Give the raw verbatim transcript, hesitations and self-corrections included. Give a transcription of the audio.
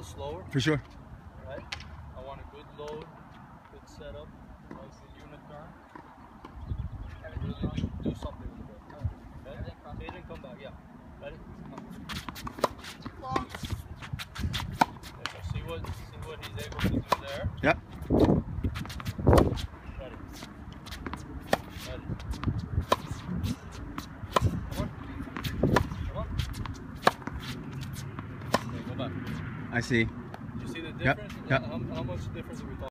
slower. For sure. Right? I want a good load, good setup, nice unit turn. And really do, do something with it. Ready? Aiden, come back. Yeah. Ready? Come. Okay, see what see what he's able to do there. Yep. Ready. Ready. Come on. Come on. Okay, go back. I see. You see the difference? Yep. Yep. How, how much difference are we talking?